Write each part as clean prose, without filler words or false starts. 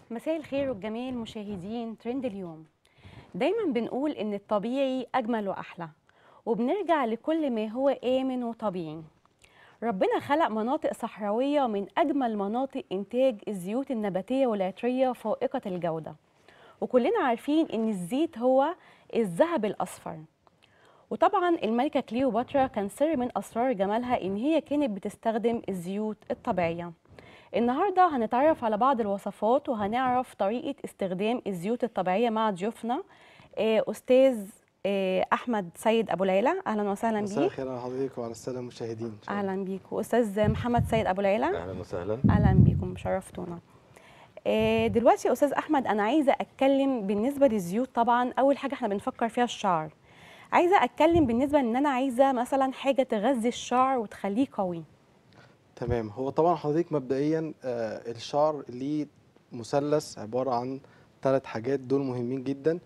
مساء الخير والجمال مشاهدين ترند اليوم. دايما بنقول ان الطبيعي اجمل واحلى، وبنرجع لكل ما هو امن وطبيعي. ربنا خلق مناطق صحراويه من اجمل مناطق انتاج الزيوت النباتيه والعطريه فائقه الجوده، وكلنا عارفين ان الزيت هو الذهب الاصفر. وطبعا الملكه كليوباترا كان سر من اسرار جمالها ان هي كانت بتستخدم الزيوت الطبيعيه. النهارده هنتعرف على بعض الوصفات وهنعرف طريقة استخدام الزيوت الطبيعية مع ضيوفنا. أستاذ أحمد سيد أبو العيلة، أهلا وسهلا مساء بيك. الخير على حضرتك وعلى السادة المشاهدين إن شاء الله. أهلا بيك. وأستاذ محمد سيد أبو العيلة، اهلا وسهلا. أهلا بيكم، شرفتونا. دلوقتي يا أستاذ أحمد، أنا عايزة أتكلم بالنسبة للزيوت. طبعا أول حاجة احنا بنفكر فيها الشعر. عايزة أتكلم بالنسبة إن أنا عايزة مثلا حاجة تغذي الشعر وتخليه قوي. تمام، هو طبعا حضرتك مبدئيا الشعر ليه مثلث عبارة عن 3 حاجات دول مهمين جدا.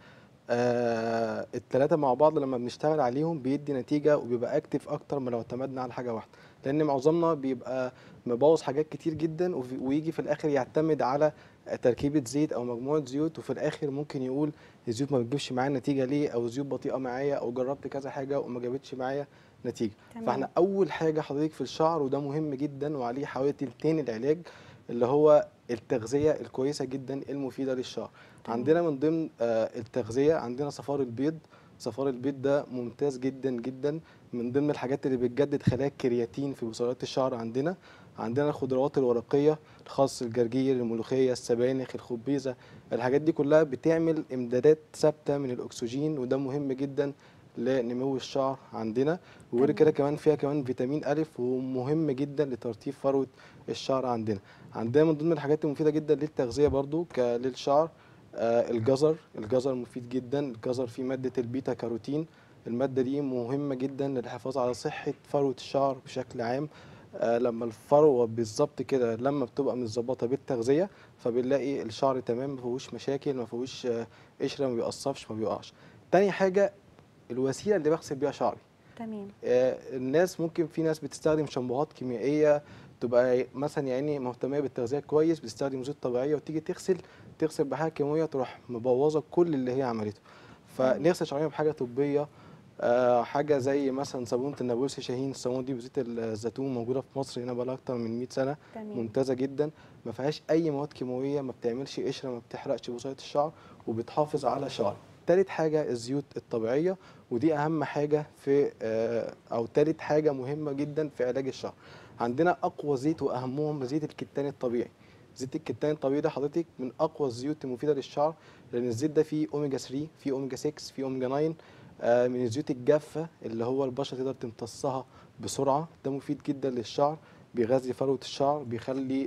التلاتة مع بعض لما بنشتغل عليهم بيدي نتيجة وبيبقى اكتف اكتر من لو اعتمدنا على حاجة واحدة، لان معظمنا بيبقى مبوظ حاجات كتير جدا ويجي في الاخر يعتمد على تركيبة زيت او مجموعة زيوت، وفي الاخر ممكن يقول الزيوت ما بتجيبش معايا نتيجة ليه، او الزيوت بطيئة معايا، او جربت كذا حاجة وما جابتش معايا نتيجة. تمام. فاحنا اول حاجة حضرتك في الشعر، وده مهم جدا وعليه حوالي تلتين العلاج، اللي هو التغذية الكويسة جدا المفيدة للشعر. تمام. عندنا من ضمن التغذية عندنا صفار البيض. صفار البيض ده ممتاز جدا جدا، من ضمن الحاجات اللي بتجدد خلايا الكرياتين في بصيلات الشعر. عندنا الخضروات الورقية، الخس، الجرجير، الملوخية، السبانخ، الخبيزة. الحاجات دي كلها بتعمل امدادات ثابتة من الأكسجين، وده مهم جدا لنمو الشعر عندنا. وغير كده تمام. كمان فيها كمان فيتامين ألف، ومهم جدا لترطيب فروة الشعر عندنا من ضمن الحاجات المفيدة جدا للتغذية برضو للشعر الجزر مفيد جدا. الجزر فيه مادة البيتا كاروتين، المادة دي مهمة جدا للحفاظ على صحة فروة الشعر بشكل عام. لما الفروة بالظبط كده لما بتبقى متظبطة بالتغذية، فبنلاقي الشعر تمام، ما فيهوش مشاكل، ما فيهوش قشرة، ما بيقصفش، ما بيقعش. تاني حاجة، الوسيلة اللي بغسل بيها شعري. تمام. الناس ممكن في ناس بتستخدم شامبوهات كيميائيه، تبقى مثلا يعني مهتميه بالتغذيه كويس، بتستخدم زيوت طبيعيه، وتيجي تغسل بحاجه كيماويه تروح مبوظه كل اللي هي عملته. تمام. فنغسل شعرنا بحاجه طبيه، حاجه زي مثلا صابونه النابلسي شاهين. الصابونه دي بزيت الزيتون، موجوده في مصر هنا بقالها اكتر من 100 سنه، تمام. ممتازه جدا، ما فيهاش اي مواد كيماويه، ما بتعملش قشره، ما بتحرقش بصيله الشعر، وبتحافظ على شعر. تالت حاجه الزيوت الطبيعيه، ودي اهم حاجه في او تالت حاجه مهمه جدا في علاج الشعر. عندنا اقوى زيت واهمهم زيت الكتان الطبيعي. زيت الكتان الطبيعي ده حضرتك من اقوى الزيوت المفيده للشعر، لان الزيت ده فيه اوميجا 3، فيه اوميجا 6، فيه اوميجا 9. من الزيوت الجافه اللي هو البشره تقدر تمتصها بسرعه. ده مفيد جدا للشعر، بيغذي فروه الشعر، بيخلي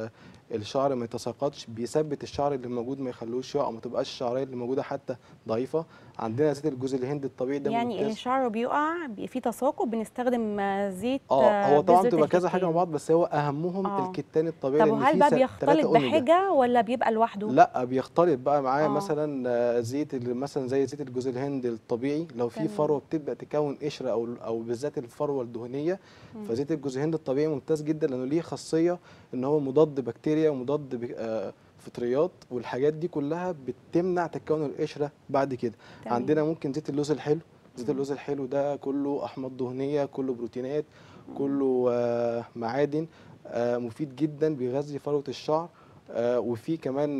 الشعر ما يتساقطش، بيثبت الشعر اللي موجود ما يخلوش يقع، ما تبقاش الشعريه اللي موجوده حتى ضعيفه. عندنا زيت الجوز الهند الطبيعي ده يعني اللي ممتاز. شعره بيقع في تساقط بنستخدم زيت هو طبعا بذرة بتبقى كذا حاجه مع الكتان. بعض، بس هو اهمهم اه. الكتان الطبيعي، طب لان وهل فيه بقى 3 بيختلط اوميجا. بحاجة ولا بيبقى لوحده؟ لا، بيختلط بقى معاه اه. مثلا زيت مثلا زي زيت الجوز الهند الطبيعي. لو في تمام. فروه بتبدا تكون قشره، او بالذات الفروه الدهنيه، مم. فزيت الجوز الهند الطبيعي ممتاز جدا، لانه ليه خاصيه ان هو مضاد بكتيريا ومضاد فطريات، والحاجات دي كلها بتمنع تكون القشره بعد كده. عندنا تمام. ممكن زيت اللوز الحلو. زيت مم. اللوز الحلو ده كله احماض دهنيه، كله بروتينات، مم. كله معادن، مفيد جدا، بيغذي فروه الشعر. وفي كمان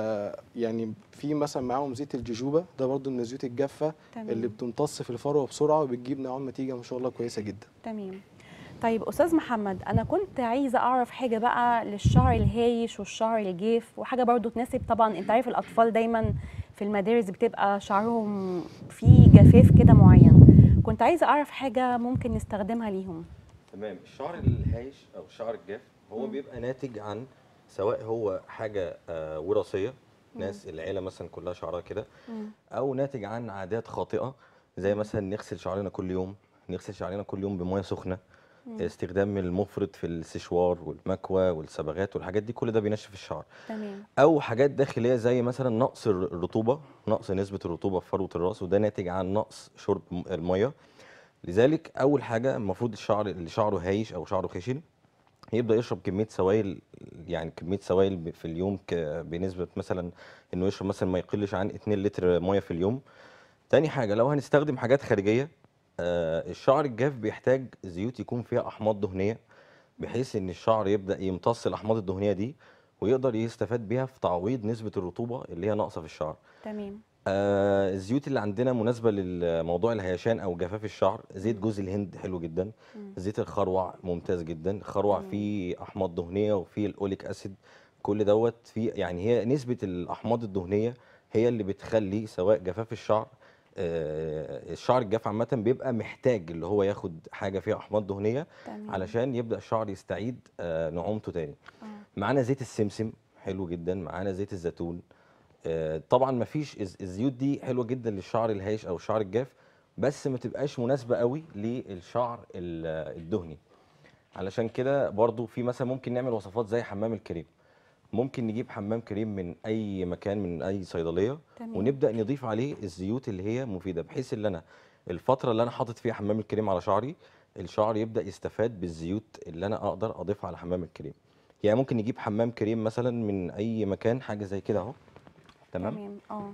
يعني في مثلا معاهم زيت الجوجوبا، ده برضو من الزيوت الجافه اللي تمام. بتمتص في الفروه بسرعه، وبتجيب نعوم نتيجه ما شاء الله كويسه جدا. تمام. طيب أستاذ محمد، أنا كنت عايزة أعرف حاجة بقى للشعر الهايش والشعر الجاف، وحاجة برضو تناسب. طبعا أنت عارف الأطفال دايما في المدارس بتبقى شعرهم فيه جفاف كده معين. كنت عايزة أعرف حاجة ممكن نستخدمها ليهم. تمام. الشعر الهايش او الشعر الجاف هو مم. بيبقى ناتج عن، سواء هو حاجه وراثيه، مم. ناس العيله مثلا كلها شعرها كده، مم. او ناتج عن عادات خاطئه، زي مم. مثلا نغسل شعرنا كل يوم، نغسل شعرنا كل يوم بميه سخنه، مم. استخدام المفرط في السشوار والمكوى والصبغات والحاجات دي، كل ده بينشف الشعر. تمام. او حاجات داخليه زي مثلا نقص الرطوبه، نقص نسبه الرطوبه في فروه الراس، وده ناتج عن نقص شرب الميه. لذلك اول حاجه المفروض الشعر اللي شعره هايش او شعره خشن يبدا يشرب كميه سوائل، يعني كميه سوائل في اليوم بنسبه مثلا انه يشرب مثلا ما يقلش عن 2 لتر ميه في اليوم. تاني حاجه لو هنستخدم حاجات خارجيه، الشعر الجاف بيحتاج زيوت يكون فيها احماض دهنيه، بحيث ان الشعر يبدا يمتص الاحماض الدهنيه دي ويقدر يستفاد بيها في تعويض نسبه الرطوبه اللي هي ناقصه في الشعر. تمام. الزيوت اللي عندنا مناسبة للموضوع الهيشان أو جفاف الشعر، زيت مم. جوز الهند حلو جدا، مم. زيت الخروع ممتاز جدا. الخروع تمام. فيه أحماض دهنية وفيه الأوليك أسيد، كل دوت فيه، يعني هي نسبة الأحماض الدهنية هي اللي بتخلي سواء جفاف الشعر، الشعر الجاف عامة بيبقى محتاج اللي هو ياخد حاجة فيها أحماض دهنية تمام. علشان يبدأ الشعر يستعيد نعومته تاني. اه. معانا زيت السمسم حلو جدا، معانا زيت الزيتون. طبعا ما فيش الزيوت دي حلوه جدا للشعر الهايش او الشعر الجاف، بس ما تبقاش مناسبه قوي للشعر الدهني. علشان كده برضو في مثلا ممكن نعمل وصفات زي حمام الكريم. ممكن نجيب حمام كريم من اي مكان، من اي صيدليه، تمام. ونبدا نضيف عليه الزيوت اللي هي مفيده، بحيث ان انا الفتره اللي انا حاطط فيها حمام الكريم على شعري، الشعر يبدا يستفاد بالزيوت اللي انا اقدر اضيفها على حمام الكريم. يعني ممكن نجيب حمام كريم مثلا من اي مكان، حاجه زي كده اهو، تمام، تمام. اه.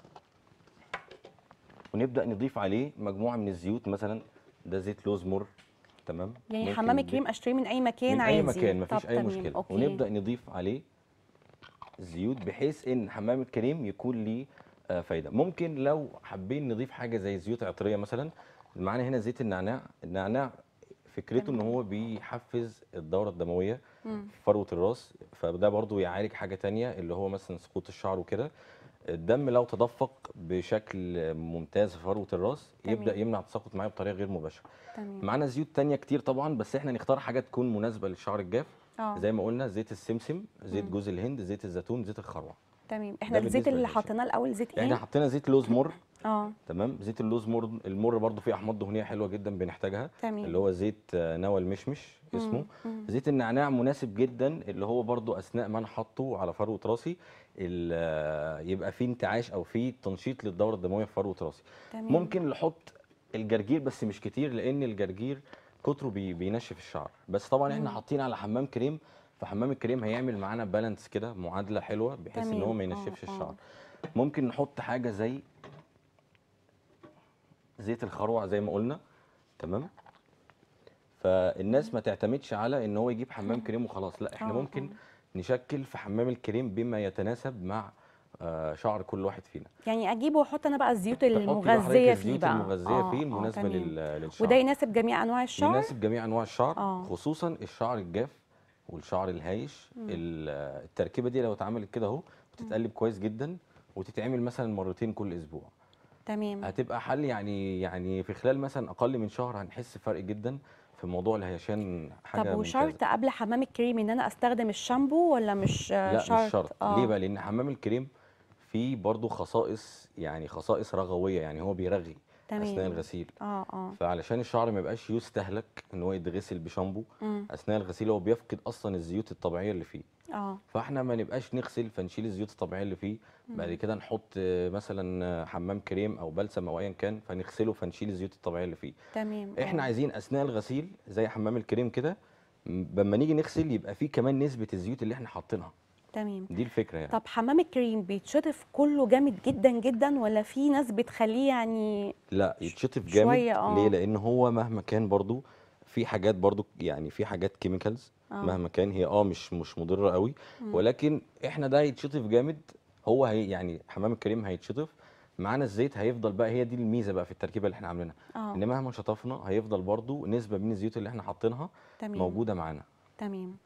ونبدأ نضيف عليه مجموعة من الزيوت، مثلا ده زيت لوز مر، تمام، يعني ممكن حمام نضيف الكريم اشتريه من اي مكان من أي عادي؟ مكان، طب مفيش أي تمام، مشكلة، اوكي. ونبدأ نضيف عليه زيوت بحيث إن حمام الكريم يكون ليه فايدة. ممكن لو حابين نضيف حاجة زي زيوت عطرية مثلا، معانا هنا زيت النعناع. النعناع فكرته إن تمام. هو بيحفز الدورة الدموية مم. في فروة الراس، فده برضو يعالج حاجة تانية اللي هو مثلا سقوط الشعر وكده. الدم لو تدفق بشكل ممتاز في فروة الراس يبدأ تمام. يمنع التساقط معاه بطريقة غير مباشرة. تمام. معانا زيوت تانية كتير طبعا، بس احنا نختار حاجة تكون مناسبة للشعر الجاف. اه. زي ما قلنا زيت السمسم، زيت مم. جوز الهند، زيت الزيتون، زيت الخروع. تمام. احنا ده الزيت بالنسبة اللي للهيشان. حطيناه الاول زيت احنا ايه؟ حطينا زيت لوز مر، اه. تمام. زيت اللوز مر، المر برضو فيه احماض دهنيه حلوه جدا بنحتاجها، اللي تمام. هو زيت نوى المشمش اسمه. مم. مم. زيت النعناع مناسب جدا، اللي هو برضو اثناء ما انا حاطه على فروه راسي يبقى فيه انتعاش او فيه تنشيط للدوره الدمويه في فروه راسي. تمام. ممكن نحط الجرجير بس مش كتير، لان الجرجير كتره بينشف الشعر، بس طبعا احنا مم. حاطين على حمام كريم، فحمام الكريم هيعمل معانا بالانس كده، معادله حلوه بحيث ان هو تمام. ما اه. ينشفش اه. الشعر. ممكن نحط حاجه زي زيت الخروع زي ما قلنا، تمام. فالناس ما تعتمدش على ان هو يجيب حمام كريم وخلاص، لا احنا اه. ممكن اه. نشكل في حمام الكريم بما يتناسب مع شعر كل واحد فينا. يعني اجيبه واحط انا بقى الزيوت تحطي بقى حضرتك المغذيه فيه الزيوت بقى؟ المغذيه اه. فيه اه. المناسبه تمام. وده للشعر، يناسب جميع انواع الشعر؟ يناسب جميع انواع الشعر، اه. خصوصا الشعر الجاف والشعر الهايش. مم. التركيبه دي لو اتعملت كده اهو مم. وتتقلب كويس جدا، وتتعمل مثلا مرتين كل اسبوع، تمام. هتبقى حل. يعني في خلال مثلا اقل من شهر هنحس فرق جدا في موضوع الهيشان، طب حاجه ممتازه. وشرط قبل حمام الكريم ان انا استخدم الشامبو ولا مش لا مش شرط؟ شرط، ليه اه. بقى؟ لان حمام الكريم فيه برضو خصائص، يعني خصائص رغويه، يعني هو بيرغي اثناء تمام. الغسيل. اه. اه. فعلشان الشعر ما يبقاش يستهلك ان هو يتغسل بشامبو امم. اثناء الغسيل، هو بيفقد اصلا الزيوت الطبيعيه اللي فيه. اه. فاحنا ما نبقاش نغسل فنشيل الزيوت الطبيعيه اللي فيه، بعد امم. كده نحط مثلا حمام كريم او بلسم او ايا كان فنغسله فنشيل الزيوت الطبيعيه اللي فيه. تمام. احنا اه. عايزين اثناء الغسيل زي حمام الكريم كده، لما نيجي نغسل يبقى فيه كمان نسبه الزيوت اللي احنا حاطينها. تمام. دي الفكره يعني. طب حمام الكريم بيتشطف كله جامد جدا جدا ولا في ناس بتخليه يعني لا يتشطف جامد، شويه؟ ليه؟ اه. لان هو مهما كان برضو في حاجات، برضو يعني في حاجات كيميكالز، اه. مهما كان هي مش مضره قوي، امم. ولكن احنا ده يتشطف جامد. هو هي يعني حمام الكريم هيتشطف معانا، الزيت هيفضل بقى، هي دي الميزه بقى في التركيبه اللي احنا عاملينها، اه. ان مهما شطفنا هيفضل برضو نسبه من الزيوت اللي احنا حاطينها تمام. موجوده معانا. تمام.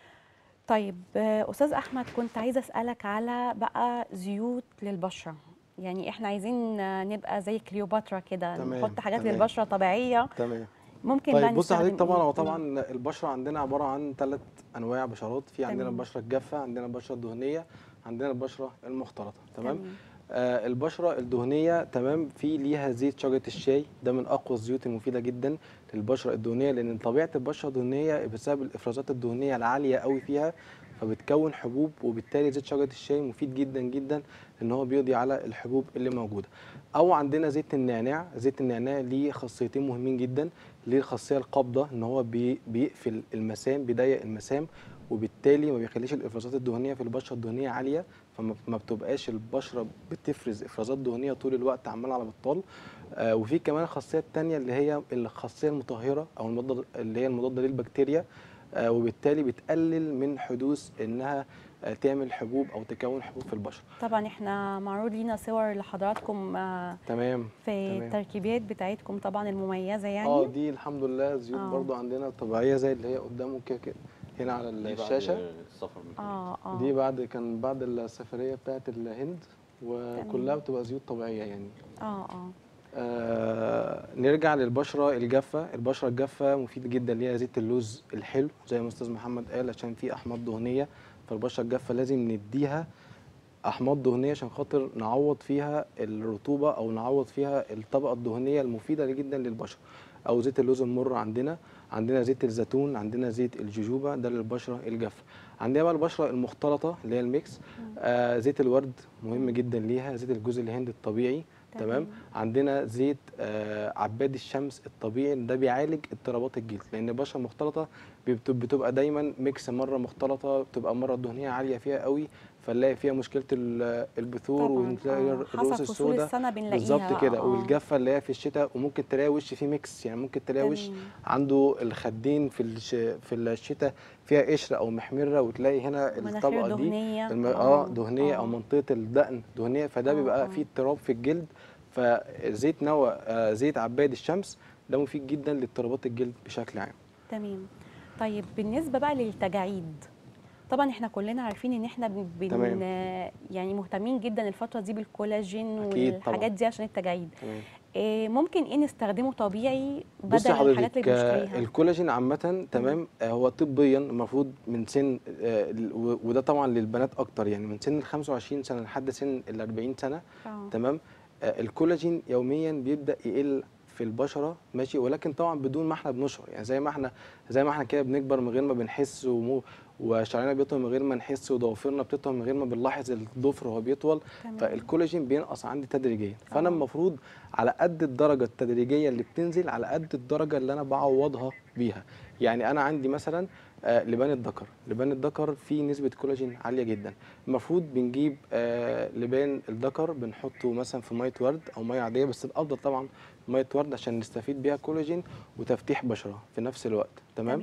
طيب استاذ احمد، كنت عايزه اسالك على بقى زيوت للبشره. يعني احنا عايزين نبقى زي كليوباترا كده، تمام نحط حاجات تمام للبشره طبيعيه. تمام. ممكن بقى طيب بص حضرتك، نستخدم طبعا ايه؟ هو طبعا البشره عندنا عباره عن 3 انواع بشرات. في عندنا تمام. البشره الجافه، عندنا البشره الدهنيه، عندنا البشره المختلطه. تمام. تمام. البشره الدهنيه تمام، في ليها زيت شجره الشاي، ده من اقوى الزيوت المفيده جدا للبشره الدهنيه، لان طبيعه البشره الدهنيه بسبب الافرازات الدهنيه العاليه قوي فيها، فبتكون حبوب، وبالتالي زيت شجره الشاي مفيد جدا جدا ان هو بيقضي على الحبوب اللي موجوده. او عندنا زيت النعناع. زيت النعناع ليه خاصيتين مهمين جدا. ليه الخاصيه القابضه ان هو بيقفل المسام، بيضيق المسام، وبالتالي ما بيخليش الافرازات الدهنيه في البشره الدهنيه عاليه، فما بتبقاش البشره بتفرز افرازات دهنيه طول الوقت عمال على بطال. وفي كمان الخاصيه الثانيه اللي هي الخاصيه المطهره، او المضاد اللي هي المضاده للبكتيريا، وبالتالي بتقلل من حدوث انها تعمل حبوب او تكون حبوب في البشره. طبعا احنا معروض لينا صور لحضراتكم تمام. في تمام. التركيبات بتاعتكم طبعا المميزه دي الحمد لله زيوت آه. برضو عندنا طبيعيه زي اللي هي قدامه كده هنا على دي بعد الشاشه. السفر من دي بعد السفريه بتاعت الهند، وكلها بتبقى زيوت طبيعيه يعني. نرجع للبشره الجافه. البشره الجافه مفيد جدا ليها زيت اللوز الحلو زي ما استاذ محمد قال، عشان فيه احماض دهنيه. فالبشره الجافه لازم نديها احماض دهنيه عشان خاطر نعوض فيها الرطوبه، او نعوض فيها الطبقه الدهنيه المفيده جدا للبشره. او زيت اللوز المر عندنا زيت الزيتون، عندنا زيت الجوجوبا، ده للبشره الجافه. عندنا بقى البشره المختلطه اللي هي الميكس. زيت الورد مهم جدا ليها، زيت الجوز الهند الطبيعي. تمام. عندنا زيت عباد الشمس الطبيعي، ده بيعالج اضطرابات الجلد، لان البشره المختلطه بتبقى دايما ميكس، مره مختلطه بتبقى مره الدهنيه عاليه فيها قوي، فنلاقي فيها مشكله البثور، ونلاقي الرؤوس السوداء بالظبط كده. والجافه اللي هي في الشتاء، وممكن تلاقي وش فيه ميكس، يعني ممكن تلاقي وش عنده الخدين في الشتاء فيها قشره او محمره، وتلاقي هنا الطبقه دي دهنيه، او منطقه الدقن دهنيه، فده بيبقى فيه اضطراب في الجلد. فزيت زيت عباد الشمس ده مفيد جدا لاضطرابات الجلد بشكل عام. تمام. طيب بالنسبه بقى للتجاعيد، طبعا احنا كلنا عارفين ان احنا يعني مهتمين جدا الفتره دي بالكولاجين والحاجات دي عشان التجاعيد. ممكن نستخدمه طبيعي بدل الحاجات اللي بنشتريها؟ الكولاجين عامه تمام. هو طبيا المفروض من سن وده طبعا للبنات اكتر، يعني من سن ال 25 سنه لحد سن ال 40 سنه. تمام. الكولاجين يوميا بيبدا يقل في البشره، ماشي، ولكن طبعا بدون ما احنا بنشعر، يعني زي ما احنا كده بنكبر من غير ما بنحس، وشعرنا بيطول من غير ما نحس، وضوافرنا بتطول من غير ما بنلاحظ الضفر وهو بيطول. فالكولاجين بينقص عندي تدريجيا، فانا المفروض على قد الدرجه التدريجيه اللي بتنزل، على قد الدرجه اللي انا بعوضها بيها. يعني انا عندي مثلا لبان الذكر فيه نسبه كولاجين عاليه جدا. المفروض بنجيب لبان الذكر بنحطه مثلا في ميه ورد او ميه عاديه، بس الافضل طبعا ميه ورد عشان نستفيد بيها كولاجين وتفتيح بشره في نفس الوقت. تمام.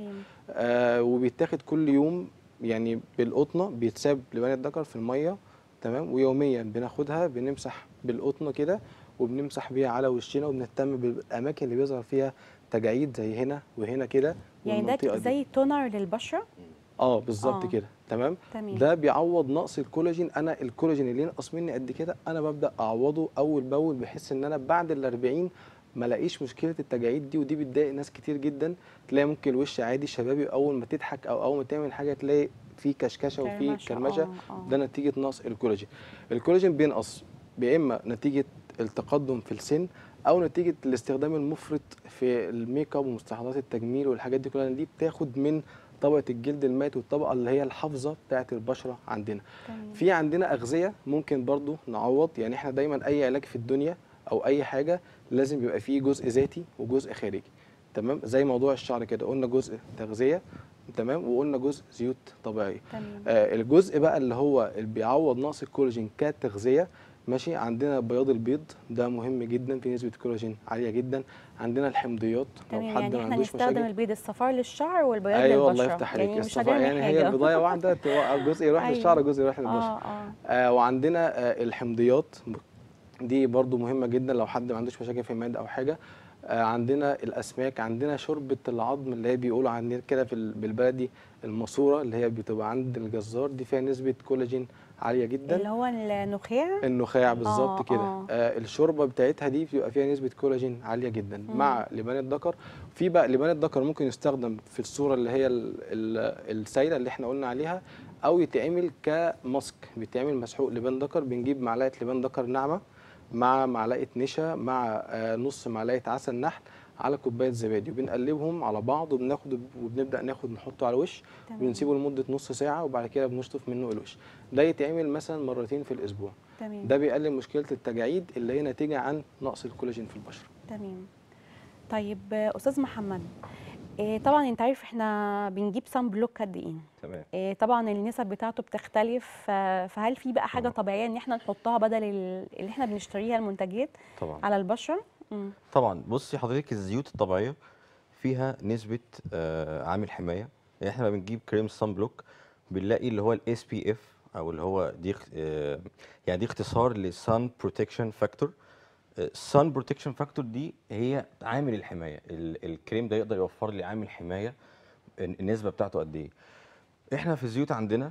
وبيتاخد كل يوم، يعني بالقطنه بيتساب لبان الذكر في الميه. تمام. ويوميا بناخدها بنمسح بالقطنه كده، وبنمسح بيها على وشنا، وبنهتم بالاماكن اللي بيظهر فيها تجاعيد زي هنا وهنا كده. يعني ده زي تونر للبشره؟ بالظبط كده. تمام. ده بيعوض نقص الكولاجين. انا الكولاجين اللي ينقص مني قد كده انا ببدا اعوضه اول باول، بحيث ان انا بعد ال 40 ما الاقيش مشكله التجاعيد دي، ودي بتضايق ناس كتير جدا. تلاقي ممكن الوش عادي شبابي، اول ما تضحك او اول ما تعمل حاجه تلاقي في كشكشه وفي كرمشه. ده نتيجه نقص الكولاجين. الكولاجين بينقص يا اما نتيجه التقدم في السن، او نتيجه الاستخدام المفرط في الميك اب ومستحضرات التجميل والحاجات دي كلها. دي بتاخد من طبقه الجلد المائت، والطبقه اللي هي الحافظه بتاعه البشره عندنا. في عندنا اغذيه ممكن برضو نعوض، يعني احنا دايما اي علاج في الدنيا او اي حاجه لازم يبقى فيه جزء ذاتي وجزء خارجي. تمام. زي موضوع الشعر كده، قلنا جزء تغذيه، تمام، وقلنا جزء زيوت طبيعيه. الجزء بقى اللي هو اللي بيعوض نقص الكولاجين كتغذيه، ماشي. عندنا بياض البيض، ده مهم جدا، في نسبه كولاجين عاليه جدا. عندنا الحمضيات، لو حد يعني احنا نستخدم البيض الصفار للشعر والبياض للبشره. للبشره. الله يفتح عليك. يعني مش يعني هي البضايه واحده، جزء يروح للشعر وجزء يروح للبشره. وعندنا الحمضيات دي برضو مهمه جدا لو حد ما عندوش مشاكل في المعده او حاجه. عندنا الاسماك، عندنا شوربه العظم اللي هي بيقولوا عندنا كده بالبلدي الماسوره، اللي هي بتبقى عند الجزار، دي فيها نسبه كولاجين عاليه جدا، اللي هو النخاع بالظبط كده. الشوربه بتاعتها دي بيبقى فيها نسبه كولاجين عاليه جدا. مع لبان الذكر. في بقى لبان الذكر ممكن يستخدم في الصوره اللي هي السائله اللي احنا قلنا عليها، او يتعمل كماسك، بيتعمل مسحوق لبان ذكر. بنجيب معلقه لبان ذكر ناعمه مع معلقه نشا مع نص معلقه عسل نحل على كوبايه زبادي، وبنقلبهم على بعض، وبنبدا نحطه على الوش، تمام. بنسيبه لمده نص ساعه، وبعد كده بنشطف منه الوش. ده يتعمل مثلا مرتين في الاسبوع. تمام. ده بيقلل مشكله التجاعيد اللي هي ناتجه عن نقص الكولاجين في البشره. تمام. طيب استاذ محمد، طبعا انت عارف احنا بنجيب سان بلوك قد ايه؟ تمام. طبعا النسب بتاعته بتختلف، فهل في بقى حاجه طبيعيه ان احنا نحطها بدل اللي احنا بنشتريها المنتجات طبعا. على البشره؟ طبعا بصي حضرتك، الزيوت الطبيعيه فيها نسبه عامل حمايه. يعني احنا لما بنجيب كريم صن بلوك بنلاقي اللي هو الاس بي اف، او اللي هو يعني دي اختصار لسان بروتكشن فاكتور. السان بروتكشن فاكتور دي هي عامل الحمايه. الكريم ده يقدر يوفر لي عامل حمايه. النسبه بتاعته قد ايه؟ احنا في الزيوت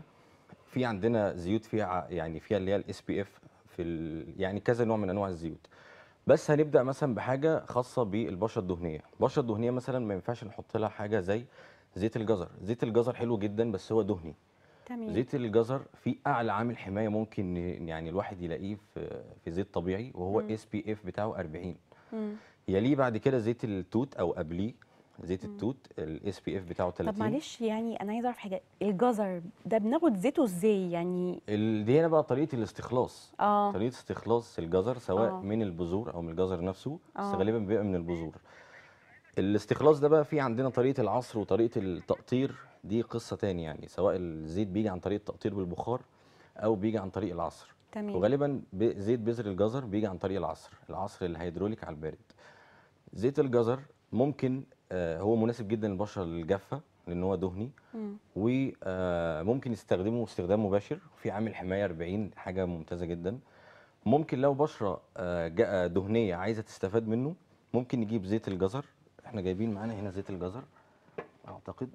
عندنا زيوت فيها يعني فيها اللي هي الاس بي اف يعني كذا نوع من انواع الزيوت. بس هنبدا مثلا بحاجه خاصه بالبشره الدهنيه. البشره الدهنيه مثلا ما ينفعش نحط لها حاجه زي زيت الجزر. زيت الجزر حلو جدا بس هو دهني. تمام. زيت الجزر فيه اعلى عامل حمايه ممكن يعني الواحد يلاقيه في زيت طبيعي، وهو اس بي اف بتاعه 40. مم. يليه بعد كده زيت التوت او قبليه زيت التوت، الاس بي اف بتاعه طب 30. معلش، يعني انا عايزه اعرف حاجه، الجزر ده بناخد زيته ازاي يعني؟ دي هنا بقى طريقه الاستخلاص. اه. طريقه استخلاص الجزر سواء اه. من البذور او من الجزر نفسه، بس اه. غالبا بيبقى من البذور. الاستخلاص ده بقى في عندنا طريقه العصر وطريقه التقطير، دي قصه تاني يعني. سواء الزيت بيجي عن طريق التقطير بالبخار او بيجي عن طريق العصر. تمام. وغالبا زيت بذر الجزر بيجي عن طريق العصر الهيدروليك على البارد. زيت الجزر ممكن هو مناسب جدا للبشره الجافه لان هو دهني، مم. وممكن يستخدمه استخدام مباشر في عامل حمايه 40، حاجه ممتازه جدا. ممكن لو بشره دهنيه عايزه تستفاد منه، ممكن نجيب زيت الجزر. احنا جايبين معانا هنا زيت الجزر اعتقد،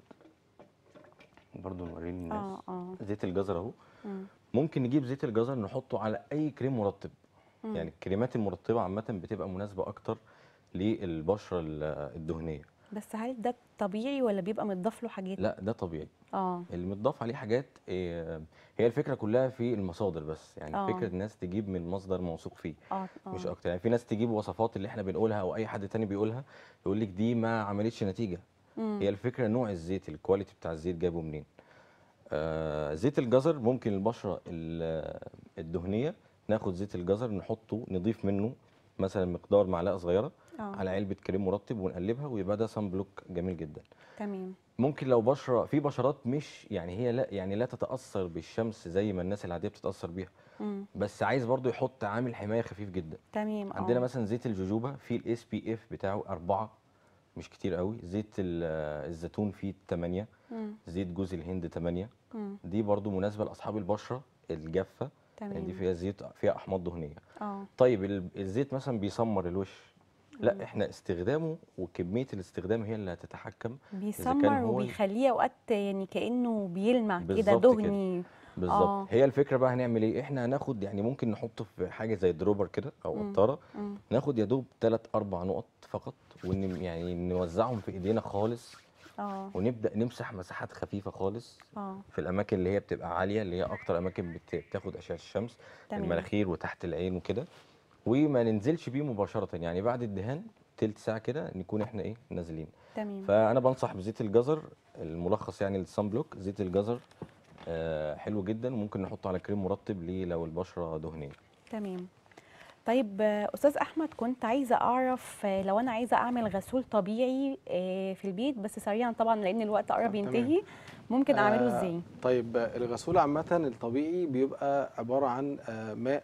برضو نوريه للناس. اه. زيت الجزر اهو. مم. ممكن نجيب زيت الجزر نحطه على اي كريم مرطب. مم. يعني الكريمات المرطبه عامه بتبقى مناسبه اكتر للبشره الدهنيه. بس هل ده طبيعي ولا بيبقى متضاف له حاجات؟ لا ده طبيعي. اه. اللي متضاف عليه حاجات هي الفكره كلها في المصادر بس. يعني اه. فكره الناس تجيب من مصدر موثوق فيه اه. مش اه. اكتر. يعني في ناس تجيب وصفات اللي احنا بنقولها او اي حد تاني بيقولها، يقول لك دي ما عملتش نتيجه. مم. هي الفكره نوع الزيت، الكواليتي بتاع الزيت جايبه منين. زيت الجزر ممكن البشره الدهنيه ناخد زيت الجزر نحطه نضيف منه مثلا مقدار معلقه صغيره اه. على علبه كريم مرطب ونقلبها، ويبقى ده صن بلوك جميل جدا. تمام. ممكن لو بشره في بشرات مش يعني هي لا يعني لا تتاثر بالشمس زي ما الناس العاديه بتتاثر بيها، مم. بس عايز برضو يحط عامل حمايه خفيف جدا. تمام. عندنا مثلا زيت الجوجوبا فيه الاس بي اف بتاعه 4، مش كتير قوي. زيت الزيتون فيه 8. مم. زيت جوز الهند 8. مم. دي برضو مناسبه لاصحاب البشره الجافه، يعني دي تمام. فيها زيت فيها احماض دهنيه. اه. طيب الزيت مثلا بيسمر الوش، مم. لا احنا استخدامه وكميه الاستخدام هي اللي هتتحكم اذا كان بيسمر هو وبيخليه اوقات يعني كانه بيلمع كده بالظبط كده. دهني. بالظبط. اه. هي الفكره بقى هنعمل ايه. احنا هناخد يعني ممكن نحطه في حاجه زي دروبر كده او مم. قطاره، مم. ناخد يا دوب 3 4 نقط فقط، يعني نوزعهم في ايدينا خالص، اه. ونبدا نمسح مساحات خفيفه خالص اه. في الاماكن اللي هي بتبقى عاليه، اللي هي اكتر اماكن بتاخد اشعه الشمس، تمام. المناخير وتحت العين وكده. وما ننزلش بيه مباشره، يعني بعد الدهان تلت ساعه كده نكون احنا ايه نازلين. تمام. فانا بنصح بزيت الجزر. الملخص يعني للصن بلوك، زيت الجزر حلو جدا، وممكن نحطه على كريم مرطب ليه لو البشره دهنيه. تمام. طيب استاذ احمد، كنت عايزه اعرف لو انا عايزه اعمل غسول طبيعي في البيت بس سريعا طبعا لان الوقت قرب تمام. ينتهي، ممكن اعمله ازاي؟ طيب الغسول عامة الطبيعي بيبقى عبارة عن ماء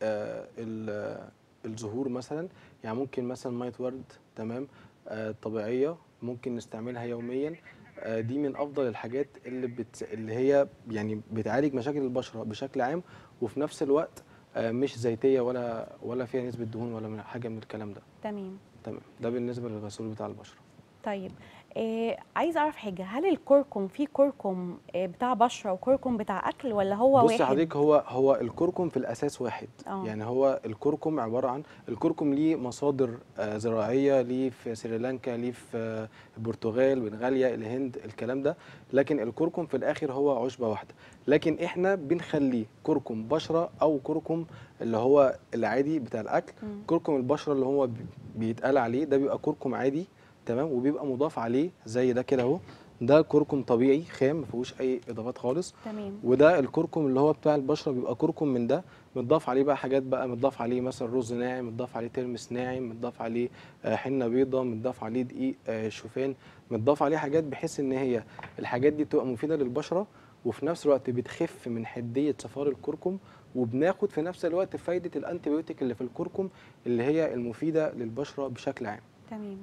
الزهور مثلا. يعني ممكن مثلا مية ورد، تمام، طبيعية، ممكن نستعملها يوميا. دي من أفضل الحاجات اللي هي يعني بتعالج مشاكل البشرة بشكل عام، وفي نفس الوقت مش زيتية ولا فيها نسبة دهون ولا من حاجة من الكلام ده. تمام. تمام. ده بالنسبة للغسول بتاع البشرة. طيب عايزه اعرف حاجه، هل الكركم في كركم بتاع بشره وكركم بتاع اكل، ولا هو بصي واحد؟ حضرتك، هو الكركم في الاساس واحد. اه. يعني هو الكركم عباره عن الكركم ليه مصادر زراعيه، ليه في سريلانكا، ليه في البرتغال، بنغاليا، الهند، الكلام ده. لكن الكركم في الاخر هو عشبه واحده. لكن احنا بنخليه كركم بشره او كركم اللي هو العادي بتاع الاكل. مم. كركم البشره اللي هو بيتقال عليه ده بيبقى كركم عادي، تمام، وبيبقى مضاف عليه زي ده كده اهو. ده كركم طبيعي خام ما فيهوش اي اضافات خالص. تمام. وده الكركم اللي هو بتاع البشره بيبقى كركم من ده، متضاف عليه بقى حاجات بقى، متضاف عليه مثلا رز ناعم، متضاف عليه ترمس ناعم، متضاف عليه حنه بيضه، متضاف عليه دقيق شوفان، متضاف عليه حاجات بحيث ان هي الحاجات دي بتبقى مفيده للبشره، وفي نفس الوقت بتخف من حديه صفار الكركم، وبناخد في نفس الوقت فايده الانتيبيوتيك اللي في الكركم اللي هي المفيده للبشره بشكل عام. تمام.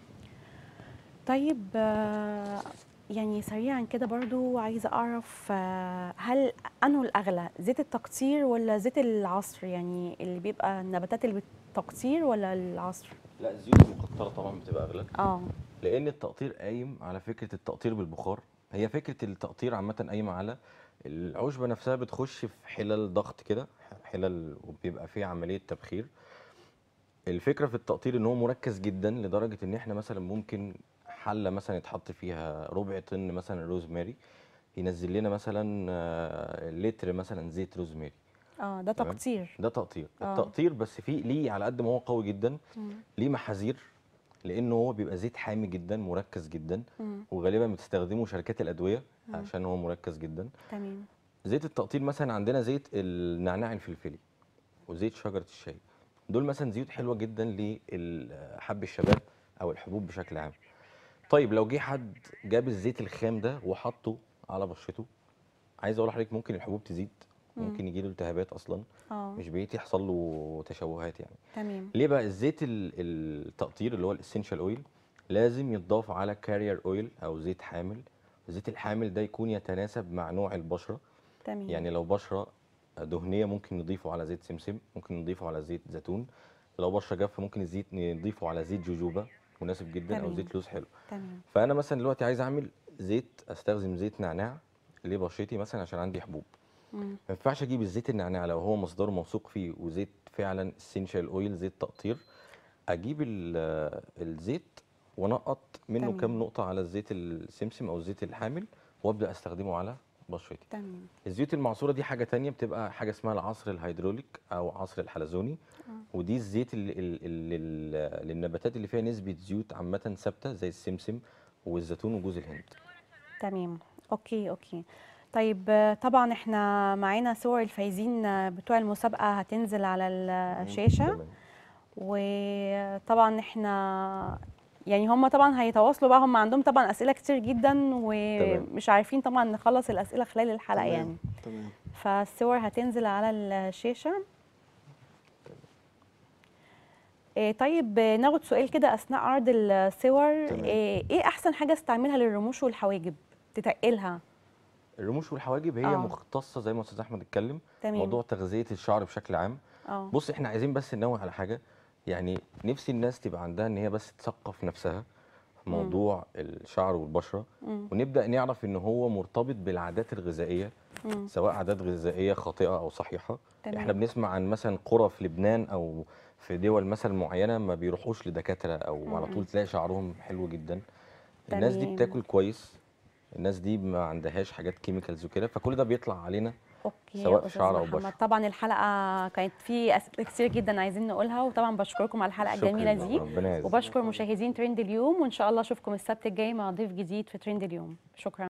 طيب يعني سريعا كده برضو عايزه اعرف هل انه الاغلى زيت التقطير ولا زيت العصر؟ يعني اللي بيبقى النباتات اللي بالتقطير ولا العصر؟ لا، الزيوت المقطره طبعا بتبقى اغلى، اه. لان التقطير قايم على فكره التقطير بالبخار. هي فكره التقطير عامه قايمه على العشبه نفسها بتخش في حلل ضغط كده، حلل، وبيبقى فيه عمليه تبخير. الفكره في التقطير ان هو مركز جدا لدرجه ان احنا مثلا ممكن حله مثلا يتحط فيها ربع طن مثلا روزماري، ينزل لنا مثلا لتر مثلا زيت روزماري. اه، ده تمام، تقطير. ده تقطير. اه. التقطير بس فيه ليه على قد ما هو قوي جدا، مم. ليه محاذير، لانه هو بيبقى زيت حامي جدا مركز جدا، مم. وغالبا بتستخدمه شركات الادويه مم. عشان هو مركز جدا. تمام. زيت التقطير مثلا عندنا زيت النعناع الفلفلي وزيت شجره الشاي، دول مثلا زيوت حلوه جدا لحب الشباب او الحبوب بشكل عام. طيب لو جه حد جاب الزيت الخام ده وحطه على بشرته، عايز اقول لحضرتك ممكن الحبوب تزيد، مم. ممكن يجيله التهابات اصلا، اه. مش بعيد يحصل له تشوهات يعني. تمام. ليه بقى الزيت التقطير اللي هو الاسينشال اويل لازم يتضاف على كارير اويل او زيت حامل؟ الزيت الحامل ده يكون يتناسب مع نوع البشره. تمام. يعني لو بشره دهنيه ممكن نضيفه على زيت سمسم، ممكن نضيفه على زيت زيتون. لو بشره جافه ممكن نضيفه على زيت جوجوبا مناسب جدا، او تمام. زيت لوز حلو. تمام. فانا مثلا دلوقتي عايز اعمل زيت، استخدم زيت نعناع لبشرتي مثلا عشان عندي حبوب. مم. ما ينفعش اجيب الزيت النعناع لو هو مصدره موثوق فيه وزيت فعلا اسينشال اويل زيت تقطير، اجيب الزيت وانقط منه تمام. كام نقطه على الزيت السمسم او الزيت الحامل، وابدا استخدمه على بشرتي. تمام. الزيوت المعصوره دي حاجه تانية، بتبقى حاجه اسمها العصر الهيدروليك او عصر الحلزوني. ودي الزيت للنباتات اللي فيها نسبه زيوت عامه ثابته زي السمسم والزيتون وجوز الهند. تمام. اوكي. اوكي. طيب طبعا احنا معانا صور الفايزين بتوع المسابقة هتنزل على الشاشة، تمام. وطبعا احنا يعني هم طبعا هيتواصلوا بقى، هم عندهم طبعا أسئلة كتير جدا ومش عارفين طبعا نخلص الأسئلة خلال الحلقة يعني. تمام. فالصور هتنزل على الشاشة. طيب ناخد سؤال كده أثناء عرض الصور. تمام. ايه أحسن حاجة استعملها للرموش والحواجب تتقلها؟ الرموش والحواجب هي مختصه زي ما استاذ احمد اتكلم، تمام. موضوع تغذيه الشعر بشكل عام. بص احنا عايزين بس ننوه على حاجه، يعني نفسي الناس تبقى عندها ان هي بس تثقف نفسها في موضوع الشعر والبشره، ونبدا نعرف ان هو مرتبط بالعادات الغذائيه، سواء عادات غذائيه خاطئه او صحيحه. تمام. احنا بنسمع عن مثلا قرى في لبنان او في دول مثلا معينه ما بيروحوش لدكاتره، او على طول تلاقي شعرهم حلو جدا. الناس دي تمام. بتاكل كويس، الناس دي ما عندهاش حاجات كيميكالز وكده، فكل ده بيطلع علينا اوكي سواء يا في شعر استاذ او محمد، بشره. طبعا الحلقه كانت في اسئله كتير جدا عايزين نقولها، وطبعا بشكركم على الحلقه شكرا الجميله لله، دي، ربنا يعزك. وبشكر مشاهدين ترند اليوم، وان شاء الله اشوفكم السبت الجاي مع ضيف جديد في ترند اليوم. شكرا.